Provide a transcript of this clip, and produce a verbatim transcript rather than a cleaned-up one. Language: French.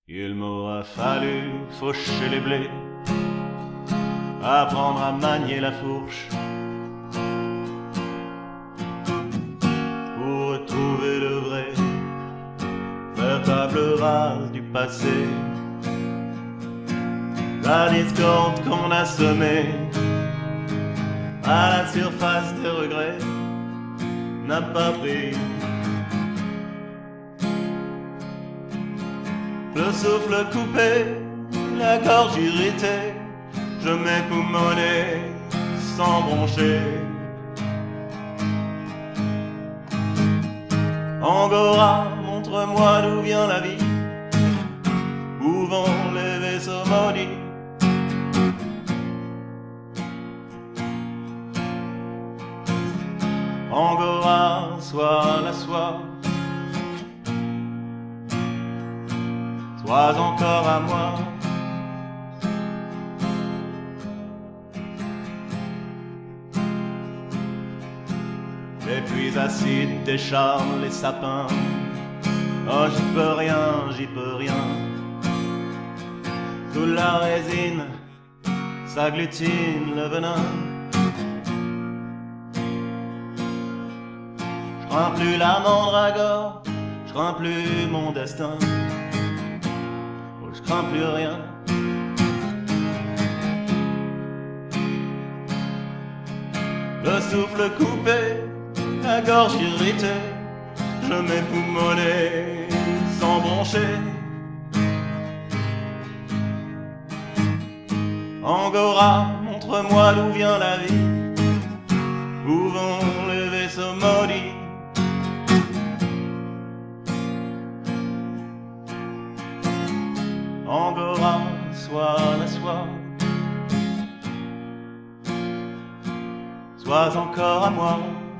Il m'aura fallu faucher les blés, apprendre à manier la fourche, pour retrouver le vrai, faire table rase du passé. La discorde qu'on a semée à la surface des regrets n'a pas pris. Le souffle coupé, la gorge irritée, je m'époumonnais sans broncher. Angora, montre-moi d'où vient la vie, où vont les vaisseaux maudits. Angora, sois la soie, sois encore à moi. Les pluies acides décharnent les sapins. Oh, j'y peux rien, j'y peux rien. Sous la résine s'agglutine le venin. Je crains plus la mandragore, je crains plus mon destin. Oh, je crains plus rien. Le souffle coupé, la gorge irritée, je m'époumonnais sans broncher. Angora, montre-moi d'où vient la vie, où vont les vaisseaux maudits. Angora, sois la soie, sois encore à moi.